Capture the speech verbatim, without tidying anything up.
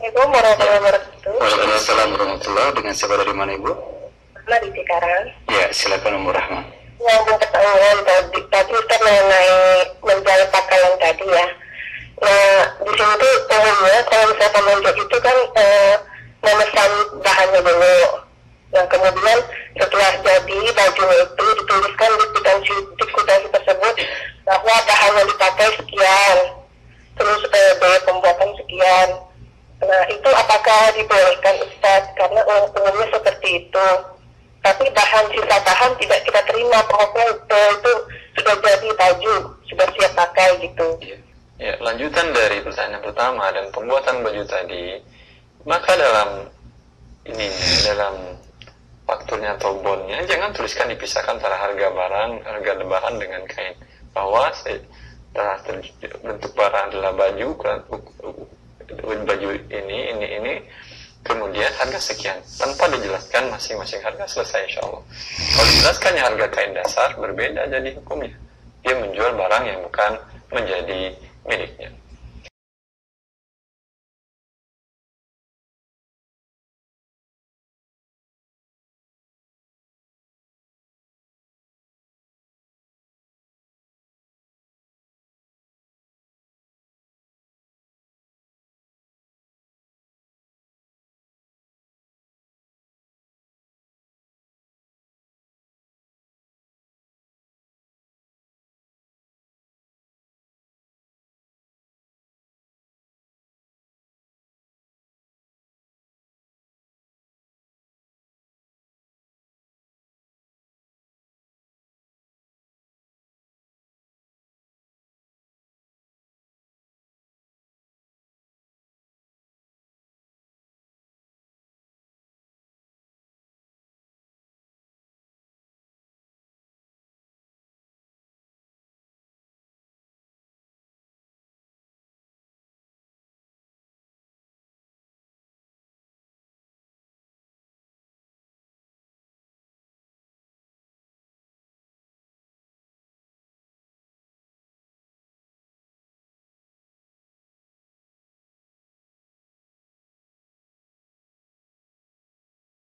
Assalamualaikum warahmatullahi wabarakatuh. Waalaikumsalam warahmatullahi. Dengan siapa dari mana Ibu? Rahma di Cikarang. Ya, silakan Umur Rahma. Yang pertanyaan tadi, tadi Ustaz mengenai menjahit pakaian tadi ya. Nah, di sini tuh umumnya kalau misalnya menjahit itu kan eh, memesan bahannya dulu. Yang kemudian setelah jadi bajunya itu dituliskan di kwitansi di kwitansi tersebut bahwa bahan yang dipakai sekian, terus eh, biaya pembuatan sekian. Nah, itu apakah dibolehkan Ustaz? Karena umumnya seperti itu. Tapi bahan sisa bahan tidak kita terima, pokoknya eh, itu sudah jadi baju, sudah siap pakai gitu. Ya, ya, lanjutan dari pertanyaan pertama dan pembuatan baju tadi, maka dalam ini dalam fakturnya atau bonnya jangan tuliskan dipisahkan antara harga barang, harga bahan dengan kain. Bahwa setelah bentuk barang adalah baju, baju ini, ini, ini, kemudian harga sekian, tanpa dijelaskan masing-masing harga, selesai insya Allah. Kalau dijelaskannya harga kain dasar, berbeda jadi hukumnya. Dia menjual barang yang bukan menjadi miliknya.